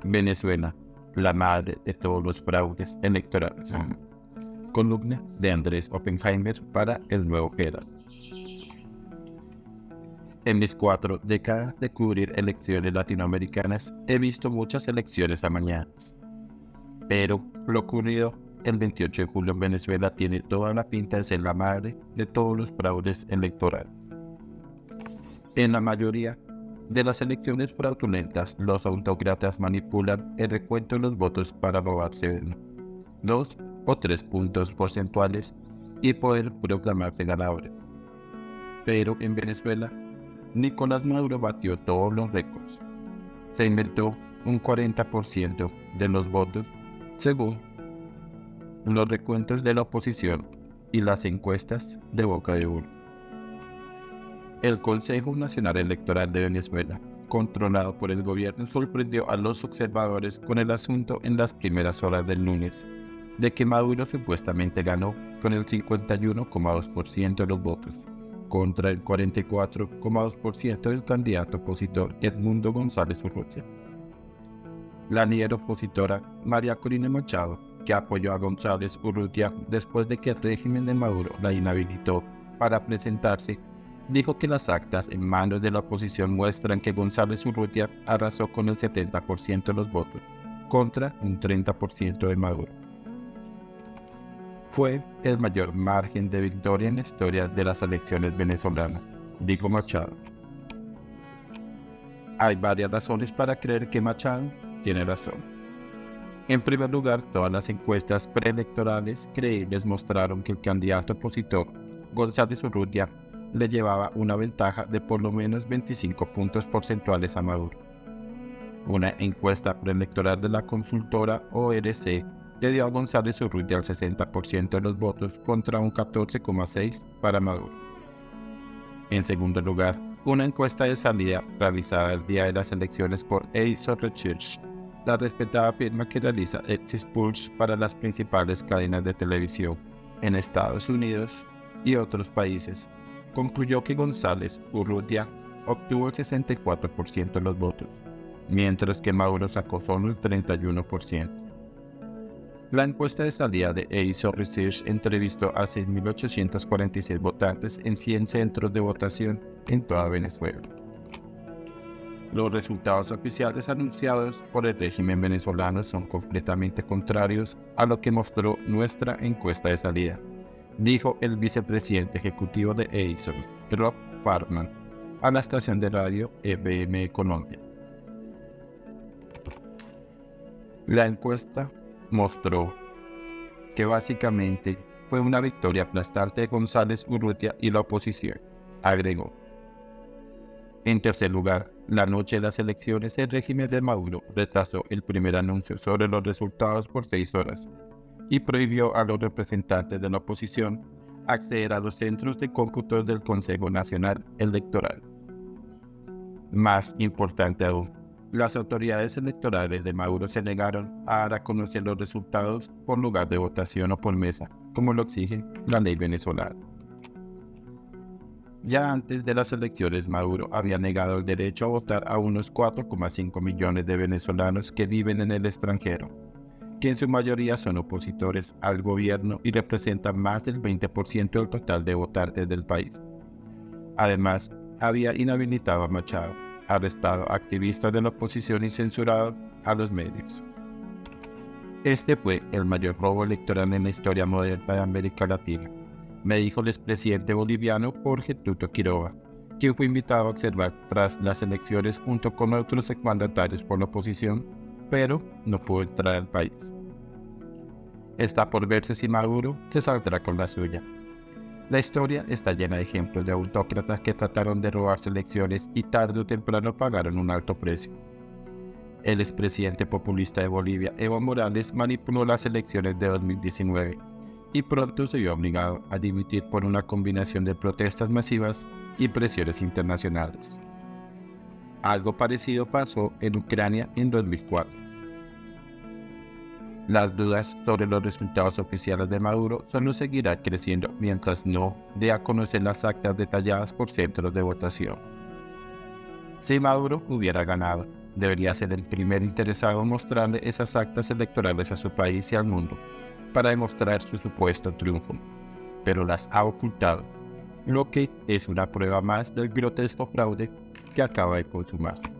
Venezuela, la madre de todos los fraudes electorales. Columna de Andrés Oppenheimer para El Nuevo Herald. En mis 4 décadas de cubrir elecciones latinoamericanas, he visto muchas elecciones amañadas. Pero lo ocurrido el 28 de julio en Venezuela tiene toda la pinta de ser la madre de todos los fraudes electorales. En la mayoría de las elecciones fraudulentas, los autócratas manipulan el recuento de los votos para robarse 1, 2 o 3 puntos porcentuales y poder proclamarse ganadores. Pero en Venezuela, Nicolás Maduro batió todos los récords. Se inventó un 40% de los votos según los recuentos de la oposición y las encuestas de boca de urna. El Consejo Nacional Electoral de Venezuela, controlado por el gobierno, sorprendió a los observadores con el asunto en las primeras horas del lunes, de que Maduro supuestamente ganó con el 51,2% de los votos, contra el 44,2% del candidato opositor Edmundo González Urrutia. La líder opositora María Corina Machado, que apoyó a González Urrutia después de que el régimen de Maduro la inhabilitó para presentarse, dijo que las actas en manos de la oposición muestran que González Urrutia arrasó con el 70% de los votos, contra un 30% de Maduro. Fue el mayor margen de victoria en la historia de las elecciones venezolanas, dijo Machado. Hay varias razones para creer que Machado tiene razón. En primer lugar, todas las encuestas preelectorales creíbles mostraron que el candidato opositor, González Urrutia, le llevaba una ventaja de por lo menos 25 puntos porcentuales a Maduro. Una encuesta preelectoral de la consultora ORC le dio a González Urrutia el 60% de los votos contra un 14,6% para Maduro. En segundo lugar, una encuesta de salida realizada el día de las elecciones por EISO Research, la respetada firma que realiza exit polls para las principales cadenas de televisión en Estados Unidos y otros países, concluyó que González Urrutia obtuvo el 64% de los votos, mientras que Maduro sacó solo el 31%. La encuesta de salida de EISO Research entrevistó a 6.846 votantes en 100 centros de votación en toda Venezuela. Los resultados oficiales anunciados por el régimen venezolano son completamente contrarios a lo que mostró nuestra encuesta de salida, dijo el vicepresidente ejecutivo de EISO, Rob Farman, a la estación de radio FM Colombia. La encuesta mostró que básicamente fue una victoria aplastante de González Urrutia y la oposición, agregó. En tercer lugar, la noche de las elecciones, el régimen de Maduro retrasó el primer anuncio sobre los resultados por 6 horas y prohibió a los representantes de la oposición acceder a los centros de cómputo del Consejo Nacional Electoral. Más importante aún, las autoridades electorales de Maduro se negaron a dar a conocer los resultados por lugar de votación o por mesa, como lo exige la ley venezolana. Ya antes de las elecciones, Maduro había negado el derecho a votar a unos 4,5 millones de venezolanos que viven en el extranjero, que en su mayoría son opositores al gobierno y representan más del 20% del total de votantes del país. Además, había inhabilitado a Machado, arrestado a activistas de la oposición y censurado a los medios. Este fue el mayor robo electoral en la historia moderna de América Latina, me dijo el expresidente boliviano Jorge Tuto Quiroga, quien fue invitado a observar tras las elecciones junto con otros exmandatarios por la oposición, pero no pudo entrar al país. Está por verse si Maduro se saldrá con la suya. La historia está llena de ejemplos de autócratas que trataron de robarse elecciones y tarde o temprano pagaron un alto precio. El expresidente populista de Bolivia, Evo Morales, manipuló las elecciones de 2019 y pronto se vio obligado a dimitir por una combinación de protestas masivas y presiones internacionales. Algo parecido pasó en Ucrania en 2004. Las dudas sobre los resultados oficiales de Maduro solo seguirán creciendo mientras no dé a conocer las actas detalladas por centros de votación. Si Maduro hubiera ganado, Debería ser el primer interesado en mostrarle esas actas electorales a su país y al mundo para demostrar su supuesto triunfo, pero las ha ocultado, lo que es una prueba más del grotesco fraude que acaba de consumar.